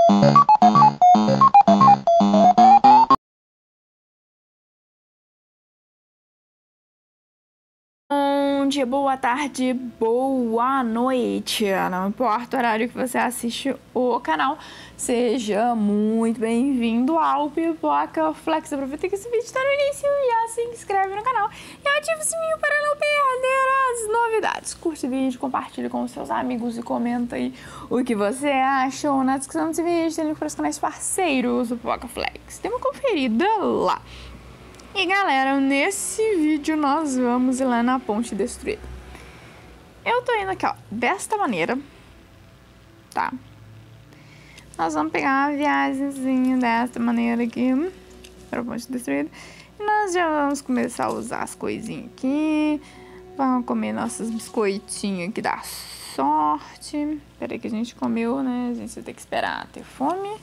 Bom dia, boa tarde, boa noite. Não importa o horário que você assiste o canal, seja muito bem-vindo ao Pipoca Flex. Aproveita que esse vídeo está no início e já se inscreve no canal e ativa o sininho para não perder as novidades. Curte o vídeo, compartilha com os seus amigos e comenta aí o que você achou. Na descrição desse vídeo tem link para os canais parceiros do Pipoca Flex. Dê uma conferida lá. E galera, nesse vídeo nós vamos ir lá na ponte destruída. Eu tô indo aqui, ó, desta maneira, tá? Nós vamos pegar uma viagemzinha desta maneira aqui, pra ponte destruída. E nós já vamos começar a usar as coisinhas aqui. Vamos comer nossos biscoitinhos aqui da sorte. Peraí que a gente comeu, né? A gente vai ter que esperar ter fome.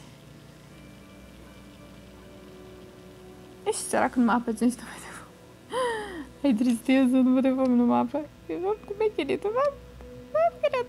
Ixi, será que no mapa a gente não vai ter fome? Ai, tristeza, eu não vou ter fome no mapa. Vamos comer, querido. Vamos, querido.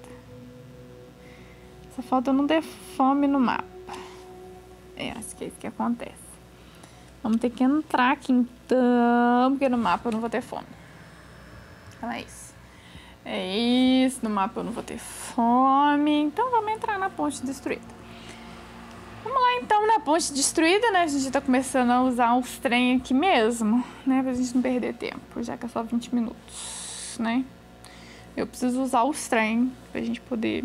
Só falta eu não ter fome no mapa. É, acho que é isso que acontece. Vamos ter que entrar aqui então, porque no mapa eu não vou ter fome. Então é isso. É isso, no mapa eu não vou ter fome. Então vamos entrar na ponte destruída. Vamos lá então na ponte destruída, né? A gente tá começando a usar os trem aqui mesmo, né? Pra gente não perder tempo, já que é só 20 minutos, né? Eu preciso usar os trem pra gente poder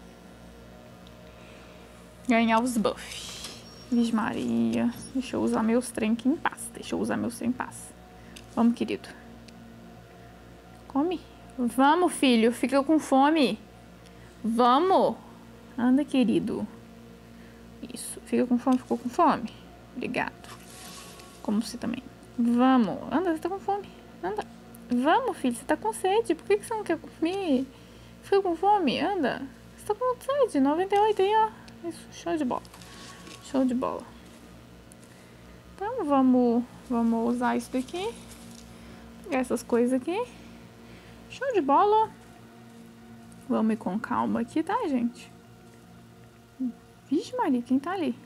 ganhar os buffs. Vixe Maria, deixa eu usar meus trem aqui em paz. Vamos, querido. Come. Vamos, filho. Fica com fome. Vamos. Anda, querido. Isso. Fica com fome, ficou com fome? Obrigado. Como você também. Vamos. Anda, você tá com fome. Anda. Vamos, filho. Você tá com sede. Por que você não quer comer? Fica com fome? Anda. Você tá com sede. 98 aí, ó. Isso. Show de bola. Show de bola. Então, vamos usar isso daqui. Pegar essas coisas aqui. Show de bola. Vamos ir com calma aqui, tá, gente? Vixe Maria, quem tá ali?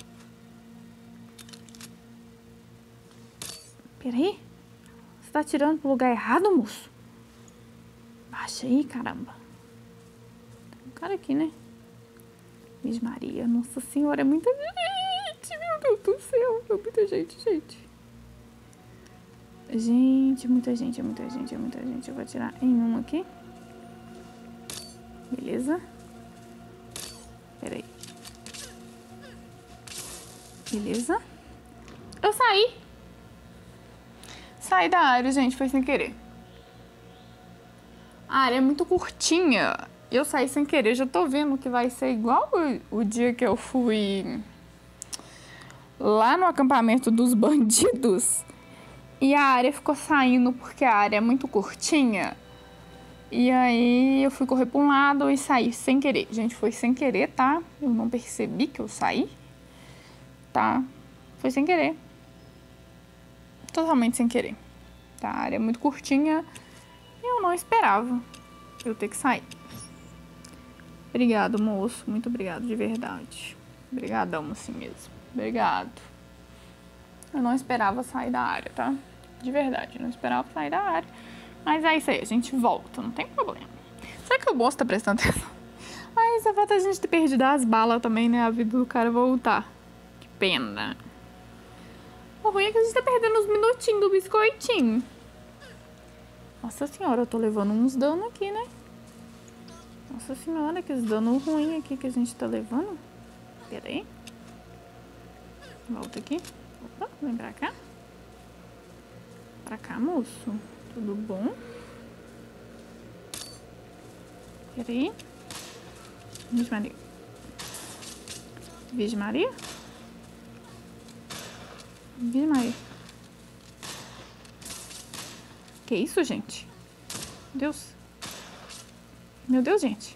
Peraí. Você tá atirando pro lugar errado, moço? Baixa aí, caramba. Tem um cara aqui, né? Vixe Maria, nossa senhora, é muita gente. Meu Deus do céu. É muita gente, gente. Gente, muita gente, é muita gente, é muita gente. Eu vou atirar em um aqui. Beleza. Peraí. Beleza. Eu saí. Saí da área, gente. Foi sem querer. A área é muito curtinha. Eu saí sem querer. Já tô vendo que vai ser igual o dia que eu fui lá no acampamento dos bandidos. E a área ficou saindo porque a área é muito curtinha. E aí eu fui correr pra um lado e saí sem querer. Gente, foi sem querer, tá? Eu não percebi que eu saí. Tá? Foi sem querer. Totalmente sem querer. Tá? A área é muito curtinha e eu não esperava eu ter que sair. Obrigado, moço. Muito obrigado, de verdade. Obrigadão, assim mesmo. Obrigado. Eu não esperava sair da área, tá? De verdade, eu não esperava sair da área. Mas é isso aí, a gente volta, não tem problema. Será que o moço tá prestando atenção? Ai, só falta a gente ter perdido as balas também, né? A vida do cara voltar. Pena. O ruim é que a gente tá perdendo uns minutinhos do biscoitinho. Nossa senhora, eu tô levando uns danos aqui, né? Nossa senhora, que dano ruim aqui que a gente tá levando. Pera aí. Volta aqui. Opa, vem pra cá. Pra cá, moço. Tudo bom? Pera aí. Vixe Maria. Vixe Maria. Vixe Maria. Que isso, gente? Meu Deus. Meu Deus, gente.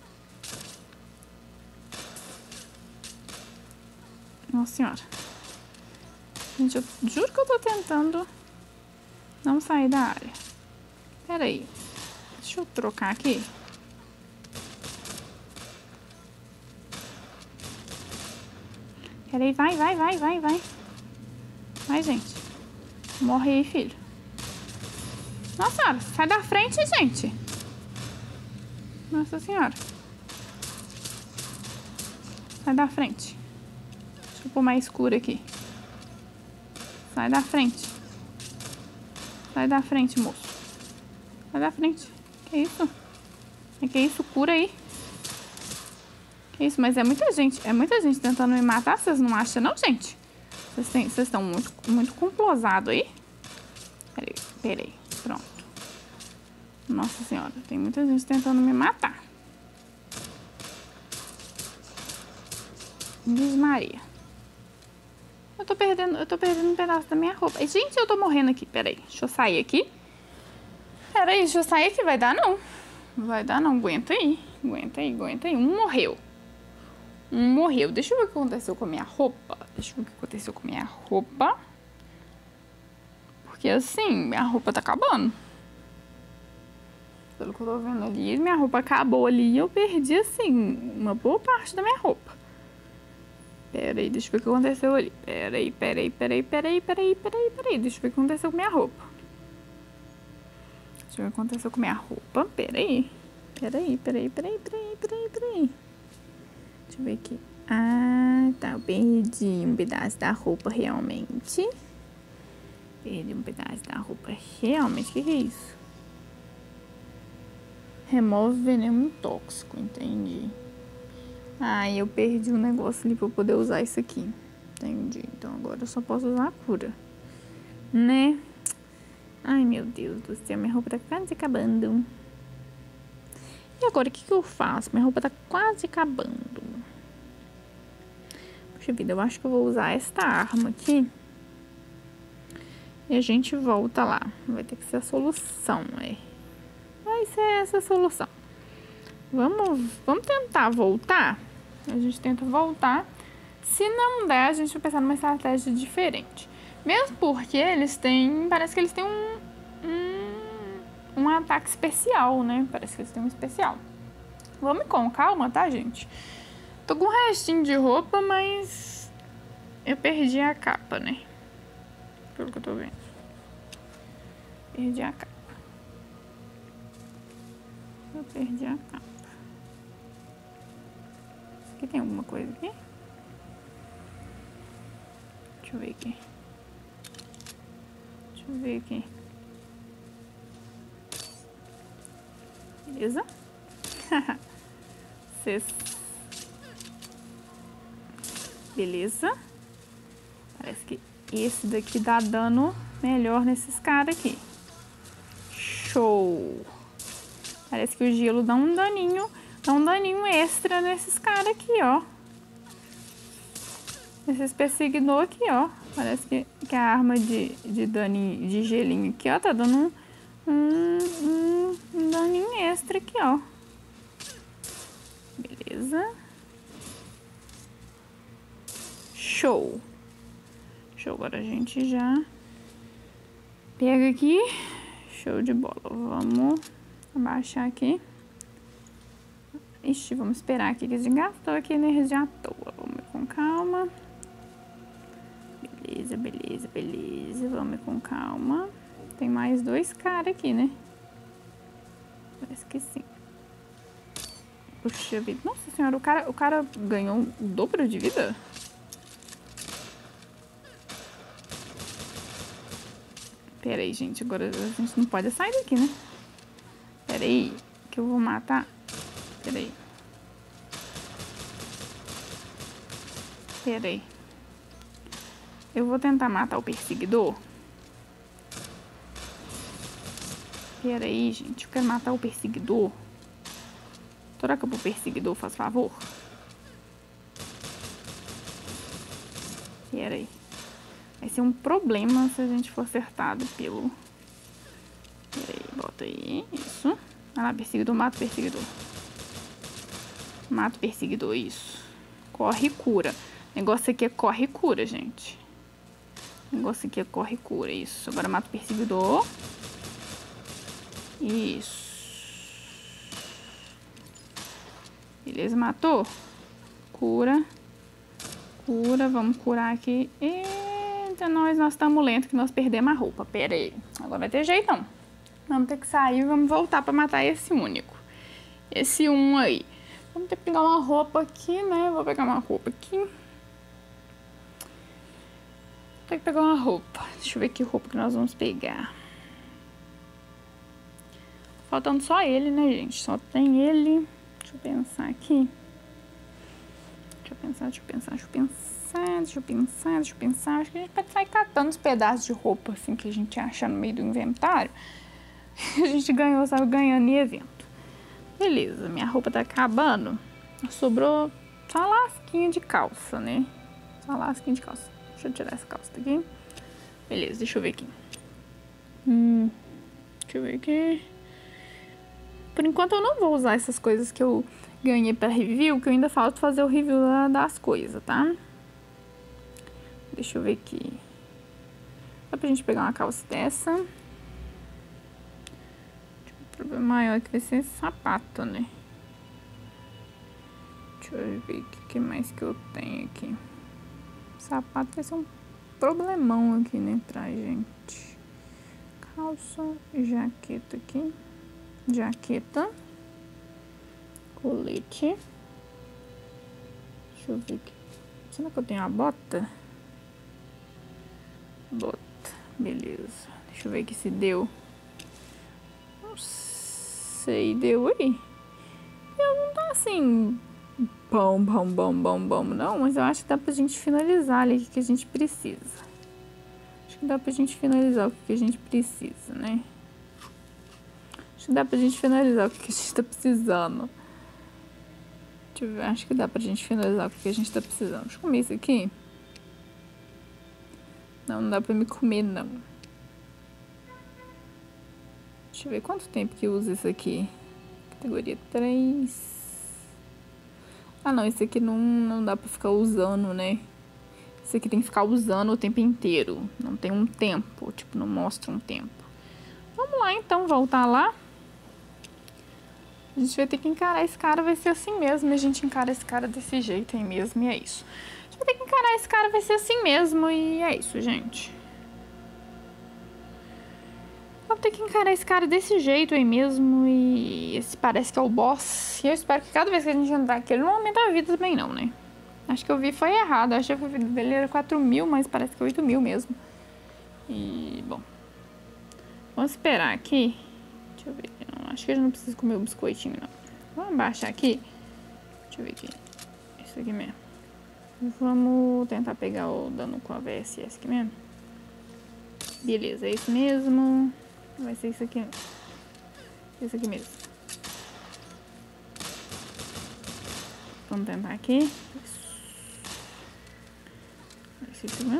Nossa senhora. Gente, eu juro que eu tô tentando não sair da área. Pera aí. Deixa eu trocar aqui. Peraí, vai. Vai, gente. Morre aí, filho. Nossa senhora, sai da frente, gente. Nossa senhora. Sai da frente. Deixa eu pôr mais escuro aqui. Sai da frente. Sai da frente, moço. Sai da frente. Que isso? Que isso? Cura aí. Que isso? Mas é muita gente tentando me matar. Vocês não acham, não, gente? Vocês estão muito complosados aí. Peraí. Pronto. Nossa senhora, tem muita gente tentando me matar. Diz Maria. Eu tô perdendo um pedaço da minha roupa. Gente, eu tô morrendo aqui. Peraí, deixa eu sair aqui. Peraí, deixa eu sair aqui. Vai dar não. Vai dar não. Aguenta aí. Um morreu. Deixa eu ver o que aconteceu com a minha roupa. Porque assim, minha roupa tá acabando. Pelo que eu tô vendo ali, minha roupa acabou ali e eu perdi, assim, uma boa parte da minha roupa. Peraí, deixa eu ver o que aconteceu ali. Peraí. Deixa eu ver o que aconteceu com minha roupa. Peraí. Deixa eu ver aqui. Ah, tá. Eu perdi um pedaço da roupa realmente. O que é isso? Remove veneno tóxico, entendi. Ah, eu perdi um negócio ali pra eu poder usar isso aqui. Entendi. Então agora eu só posso usar a cura. Né? Ai, meu Deus do céu. Minha roupa tá quase acabando. E agora, o que eu faço? Minha roupa tá quase acabando. Puxa vida, eu acho que eu vou usar esta arma aqui. E a gente volta lá. Vai ter que ser a solução, Vai ser essa a solução. Vamos tentar voltar. A gente tenta voltar. Se não der, a gente vai pensar numa estratégia diferente. Mesmo porque eles têm... Parece que eles têm um ataque especial, né? Parece que eles têm um especial. Vamos com calma, tá, gente? Tô com um restinho de roupa, mas... eu perdi a capa, né? Pelo que eu tô vendo. Perdi a capa. Aqui tem alguma coisa aqui? Deixa eu ver aqui. Beleza? Beleza. Parece que esse daqui dá dano melhor nesses caras aqui. Show! Parece que o gelo dá um daninho extra nesses caras aqui, ó. Esses perseguidor aqui, ó. Parece que a arma de daninho, de gelinho aqui, ó, tá dando um daninho extra aqui, ó. Beleza. Show. Agora a gente já pega aqui. Show de bola. Vamos abaixar aqui. Ixi, vamos esperar aqui que a gente gastou aqui energia à toa. Vamos com calma. Beleza. Vamos com calma. Tem mais 2 caras aqui, né? Parece que sim. Puxa vida. Nossa senhora, o cara ganhou o dobro de vida? Pera aí, gente. Agora a gente não pode sair daqui, né? Pera aí, que eu vou matar. Pera aí. Eu vou tentar matar o perseguidor. Pera aí, gente. Eu quero matar o perseguidor. Troca pro perseguidor, faz favor. Pera aí. Vai ser um problema se a gente for acertado pelo... Pera aí, bota aí. Isso. Vai lá, perseguidor, mata o perseguidor. Mata o perseguidor, isso. Corre e cura. O negócio aqui é corre e cura, gente. Isso. Agora mata o perseguidor. Isso. Beleza, matou. Cura. Cura, vamos curar aqui. Eita, nós estamos lentos que nós perdemos a roupa. Pera aí. Agora vai ter jeito não. Vamos ter que sair e vamos voltar pra matar esse único. Esse um aí. Vamos ter que pegar uma roupa aqui, né? Vou pegar uma roupa aqui. Vou ter que pegar uma roupa. Deixa eu ver que roupa que nós vamos pegar. Faltando só ele, né, gente? Só tem ele. Deixa eu pensar aqui. Deixa eu pensar. Acho que a gente pode sair catando os pedaços de roupa, assim, que a gente acha no meio do inventário. A gente ganhou, sabe, ganhando em evento. Beleza, minha roupa tá acabando. Sobrou só uma lasquinha de calça, né? Só uma lasquinha de calça. Deixa eu tirar essa calça daqui. Beleza, deixa eu ver aqui. Deixa eu ver aqui. Por enquanto eu não vou usar essas coisas que eu ganhei pra review, que eu ainda falta fazer o review das coisas, tá? Deixa eu ver aqui. Dá pra gente pegar uma calça dessa. O problema maior é que vai ser esse sapato, né? Deixa eu ver o que mais que eu tenho aqui. Sapato vai ser um problemão aqui, né, pra gente. Calça, jaqueta aqui. Jaqueta. Colete. Deixa eu ver aqui. Será que eu tenho uma bota? Bota. Beleza. Deixa eu ver aqui se deu. Não sei, deu aí. Eu não tá assim... Bom, não. Mas eu acho que dá pra gente finalizar ali o que a gente precisa. Acho que dá pra gente finalizar o que a gente precisa, né? Acho que dá pra gente finalizar o que a gente tá precisando. Deixa eu ver. Acho que dá pra gente finalizar o que a gente tá precisando. Deixa eu comer isso aqui. Não dá pra me comer, não. Deixa eu ver quanto tempo que usa isso aqui. Categoria 3. Ah, não. Esse aqui não dá pra ficar usando, né? Esse aqui tem que ficar usando o tempo inteiro. Não tem um tempo. Tipo, não mostra um tempo. Vamos lá, então. Voltar lá. A gente vai ter que encarar esse cara. Vai ser assim mesmo. A gente encara esse cara desse jeito aí mesmo. E é isso. A gente vai ter que encarar esse cara. Vai ser assim mesmo. E é isso, gente. Vou ter que encarar esse cara desse jeito aí mesmo. E esse parece que é o boss. E eu espero que cada vez que a gente entrar aqui, ele não aumenta a vida também não, né? Acho que eu vi foi errado. Achei que a vida dele era 4.000, mas parece que é 8.000 mesmo. E, bom. Vamos esperar aqui. Deixa eu ver. Não, acho que a gente não precisa comer o biscoitinho, não. Vamos baixar aqui. Deixa eu ver aqui. Isso aqui mesmo. Vamos tentar pegar o dano com a VSS aqui mesmo. Beleza, é isso mesmo. Vai ser isso aqui. Isso aqui mesmo. Vamos tentar aqui. Isso. Esse aqui mesmo.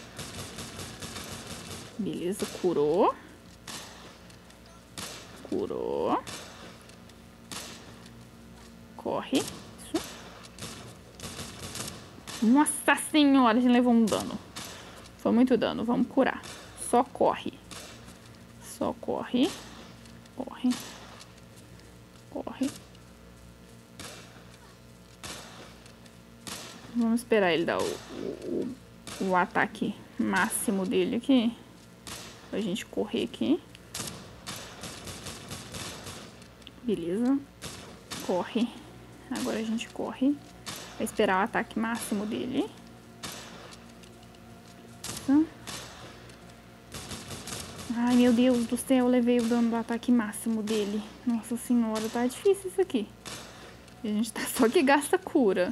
Beleza, curou. Curou. Corre. Isso. Nossa senhora, a gente levou um dano. Foi muito dano, vamos curar. Só corre. Só corre. Corre. Corre. Vamos esperar ele dar o ataque máximo dele aqui. Pra gente correr aqui. Beleza. Corre. Agora a gente corre. Vai esperar o ataque máximo dele. Ai, meu Deus do céu, eu levei o dano do ataque máximo dele. Nossa senhora, tá difícil isso aqui. A gente tá só que gasta cura.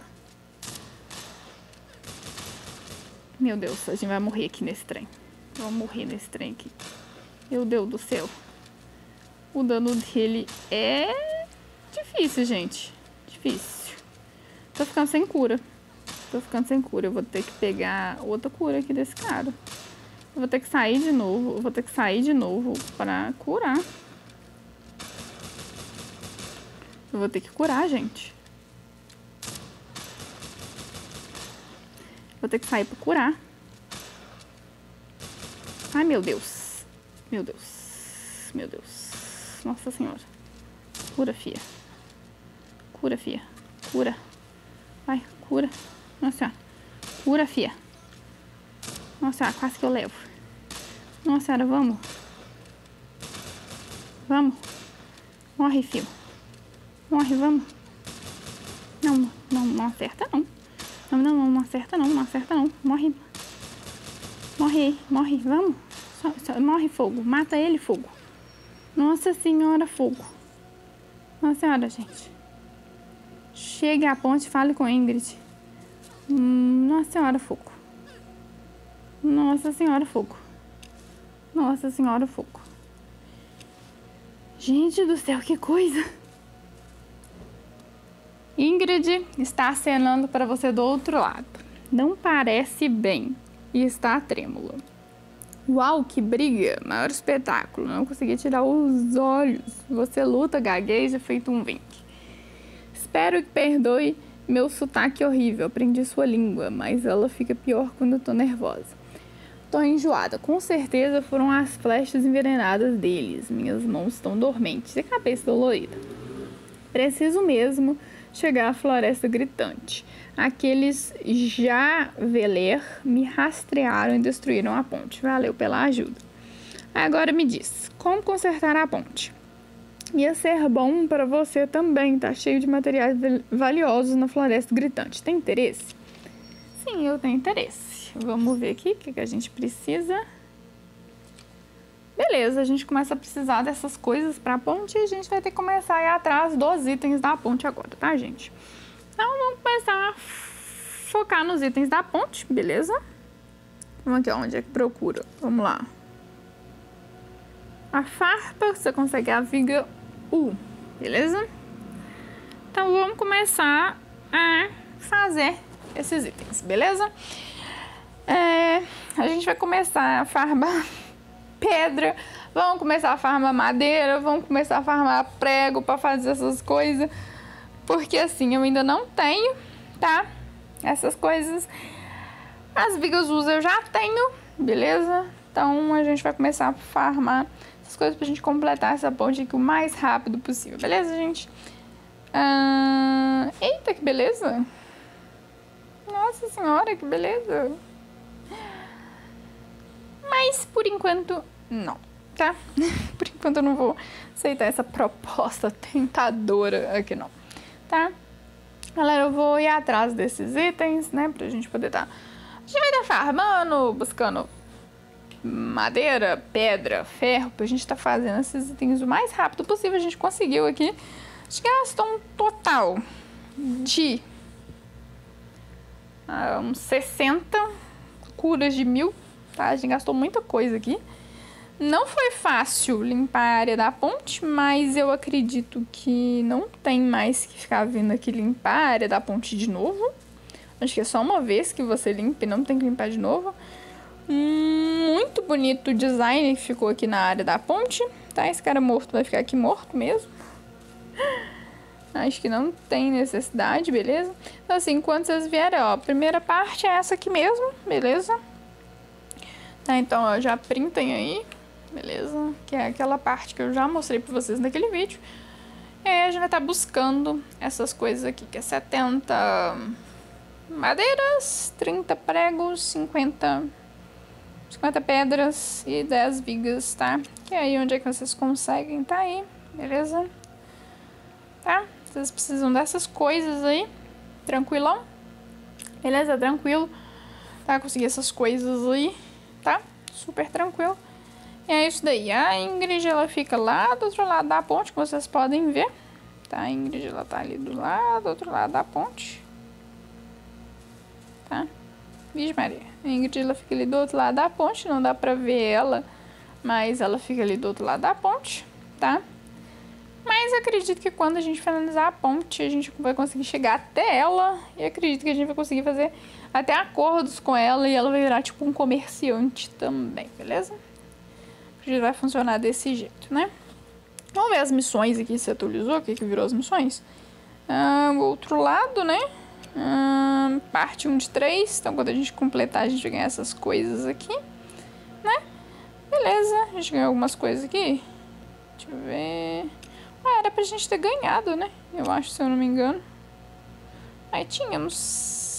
Meu Deus, a gente vai morrer aqui nesse trem. Vamos morrer nesse trem aqui. Meu Deus do céu. O dano dele é difícil, gente. Difícil. Tô ficando sem cura. Tô ficando sem cura. Eu vou ter que pegar outra cura aqui desse cara. Eu vou ter que sair de novo. Eu vou ter que sair de novo pra curar. Eu vou ter que curar, gente. Vou ter que sair pra curar. Ai, meu Deus. Meu Deus. Meu Deus. Nossa senhora. Cura, fia. Cura, fia. Cura. Vai, cura. Nossa senhora. Segura, fia. Nossa, quase que eu levo. Nossa senhora, vamos. Vamos. Morre, fio. Morre, vamos. Não acerta, não. Não acerta, não. Não acerta, não. Morre. Morre. Vamos. Morre, fogo. Mata ele, fogo. Nossa senhora, fogo. Nossa senhora, gente. Chegue à ponte e fale com a Ingrid. Nossa senhora, fogo. Nossa senhora, fogo. Nossa senhora, fogo. Gente do céu, que coisa. Ingrid está acenando para você do outro lado. Não parece bem e está trêmula. Uau, que briga! Maior espetáculo. Não consegui tirar os olhos. Você luta, gagueja, feito um vinque. Espero que perdoe meu sotaque horrível. Aprendi sua língua, mas ela fica pior quando eu tô nervosa. Tô enjoada. Com certeza foram as flechas envenenadas deles. Minhas mãos estão dormentes e a cabeça dolorida. Preciso mesmo chegar à floresta gritante. Aqueles Javeler me rastrearam e destruíram a ponte. Valeu pela ajuda. Agora me diz, como consertar a ponte? Ia ser bom para você também, tá cheio de materiais valiosos na floresta gritante. Tem interesse? Sim, eu tenho interesse. Vamos ver aqui o que a gente precisa. Beleza, a gente começa a precisar dessas coisas para a ponte e a gente vai ter que começar a ir atrás dos itens da ponte agora, tá, gente? Então, vamos começar a focar nos itens da ponte, beleza? Vamos aqui, onde é que procura? Vamos lá. A farpa, você consegue a viga U, beleza? Então, vamos começar a fazer esses itens, beleza? A gente vai começar a farmar pedra, vamos começar a farmar madeira, vamos começar a farmar prego para fazer essas coisas, porque assim, eu ainda não tenho, tá? Essas coisas. As vigas U eu já tenho, beleza? Então, a gente vai começar a farmar essas coisas pra gente completar essa ponte aqui o mais rápido possível, beleza, gente? Eita, que beleza! Nossa senhora, que beleza! Mas, por enquanto, não, tá? Por enquanto eu não vou aceitar essa proposta tentadora aqui, não, tá? Galera, eu vou ir atrás desses itens, né? Pra gente poder tá... A gente vai estar farmando, buscando madeira, pedra, ferro, pra gente tá fazendo esses itens o mais rápido possível. A gente conseguiu aqui. A gente gastou um total de uns 60 curas de 1000, tá? A gente gastou muita coisa aqui. Não foi fácil limpar a área da ponte, mas eu acredito que não tem mais que ficar vindo aqui limpar a área da ponte de novo. Acho que é só uma vez que você limpa e não tem que limpar de novo. Muito bonito o design que ficou aqui na área da ponte, tá? Esse cara morto vai ficar aqui morto mesmo. Acho que não tem necessidade, beleza? Então assim, enquanto vocês vierem, ó, a primeira parte é essa aqui mesmo, beleza? Tá, então, ó, já printem aí, beleza? Que é aquela parte que eu já mostrei pra vocês naquele vídeo. E aí a gente vai estar buscando essas coisas aqui, que é 70 madeiras, 30 pregos, 50 pedras e 10 vigas, tá? Que é aí onde é que vocês conseguem, tá aí, beleza? Tá? Vocês precisam dessas coisas aí, tranquilão? Beleza? Tranquilo? Tá? Conseguir essas coisas aí, tá? Super tranquilo. E é isso daí. A Ingrid, ela fica lá do outro lado da ponte, como vocês podem ver. Tá? A Ingrid, ela tá ali do outro lado da ponte. Tá? Vixe Maria. A Ingrid, ela fica ali do outro lado da ponte. Não dá pra ver ela, mas ela fica ali do outro lado da ponte, tá? Mas acredito que quando a gente finalizar a ponte, a gente vai conseguir chegar até ela. E acredito que a gente vai conseguir fazer até acordos com ela. E ela vai virar tipo um comerciante também, beleza? Acredito que vai funcionar desse jeito, né? Vamos ver as missões aqui, se atualizou. O que virou as missões? O outro lado, né? Parte 1 de 3. Então quando a gente completar, a gente vai ganhar essas coisas aqui, né? Beleza, a gente ganhou algumas coisas aqui. Deixa eu ver... era pra gente ter ganhado, né? Eu acho, se eu não me engano. Aí tínhamos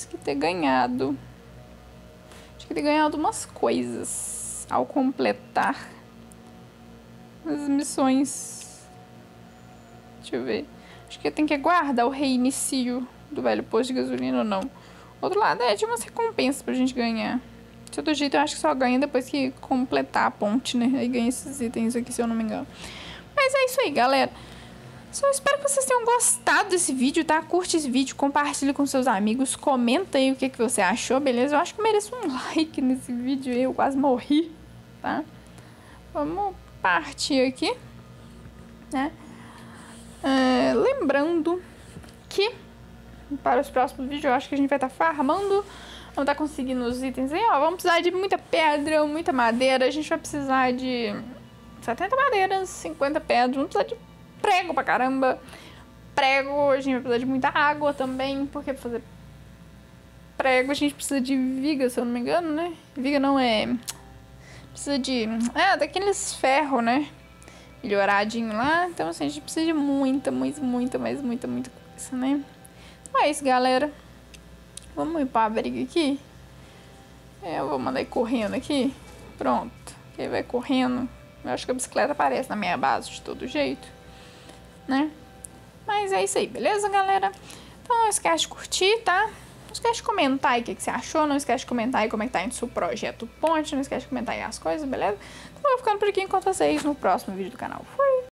que ter ganhado. Acho que ter ganhado umas coisas ao completar as missões. Deixa eu ver. Acho que tem que aguardar o reinicio do velho posto de gasolina ou não. Outro lado, tinha umas recompensas pra gente ganhar. De todo jeito, eu acho que só ganha depois que completar a ponte, né? Aí ganha esses itens aqui, se eu não me engano. Mas é isso aí, galera. Só espero que vocês tenham gostado desse vídeo, tá? Curte esse vídeo, compartilhe com seus amigos, comenta aí o que você achou, beleza? Eu acho que mereço um like nesse vídeo aí, eu quase morri, tá? Vamos partir aqui, né? Lembrando que para os próximos vídeos eu acho que a gente vai estar farmando, vamos estar conseguindo os itens aí, ó. Vamos precisar de muita pedra, muita madeira, a gente vai precisar de 70 madeiras, 50 pedras, vamos precisar de prego pra caramba. Prego, a gente vai precisar de muita água também, porque pra fazer prego a gente precisa de viga, se eu não me engano, né? Viga não é... Precisa de... daqueles ferros, né? Melhoradinho lá. Então, assim, a gente precisa de muita coisa, né? Então é isso, galera. Vamos ir pra briga aqui. Eu vou mandar ir correndo aqui. Pronto. Ele vai correndo. Eu acho que a bicicleta aparece na minha base de todo jeito, né? Mas é isso aí, beleza, galera? Então não esquece de curtir, tá? Não esquece de comentar aí o que você achou. Não esquece de comentar aí como é que tá indo o seu projeto Ponte. Não esquece de comentar aí as coisas, beleza? Então eu vou ficando por aqui enquanto vocês no próximo vídeo do canal. Fui!